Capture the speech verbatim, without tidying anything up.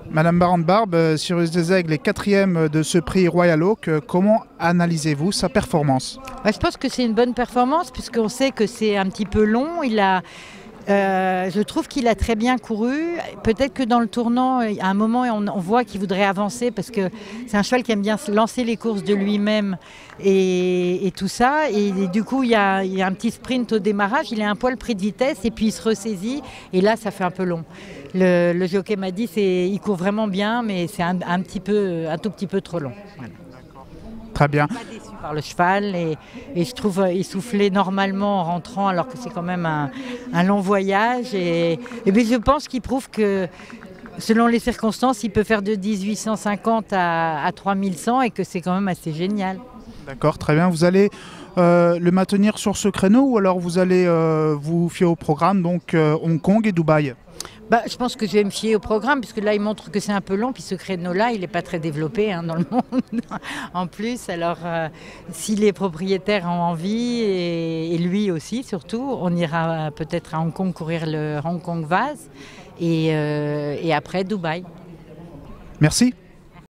Madame Baron-Barbe, Cyrus des Aigles est quatrième de ce prix Royal Oak. Comment analysez-vous sa performance? Bah, je pense que c'est une bonne performance puisqu'on sait que c'est un petit peu long. Il a, euh, je trouve qu'il a très bien couru. Peut-être que dans le tournant, à un moment, on, on voit qu'il voudrait avancer parce que c'est un cheval qui aime bien lancer les courses de lui-même et, et tout ça. Et, et du coup, il y, a, il y a un petit sprint au démarrage. Il est un poil pris de vitesse et puis il se ressaisit. Et là, ça fait un peu long. Le, le jockey m'a dit qu'il court vraiment bien, mais c'est un, un, petit peu, un tout petit peu trop long. Voilà. Très bien. Pas déçu par le cheval et, et je trouve qu'il soufflait normalement en rentrant alors que c'est quand même un, un long voyage. Et, et bien je pense qu'il prouve que selon les circonstances, il peut faire de dix-huit cent cinquante à, à trois mille cent et que c'est quand même assez génial. D'accord, très bien. Vous allez euh, le maintenir sur ce créneau ou alors vous allez euh, vous fier au programme, donc euh, Hong Kong et Dubaï? Bah, je pense que je vais me fier au programme, puisque là, il montre que c'est un peu long, puis ce créneau-là, il n'est pas très développé hein, dans le monde en plus. Alors, euh, si les propriétaires ont envie, et, et lui aussi surtout, on ira peut-être à Hong Kong courir le Hong Kong Vase, et, euh, et après Dubaï. Merci.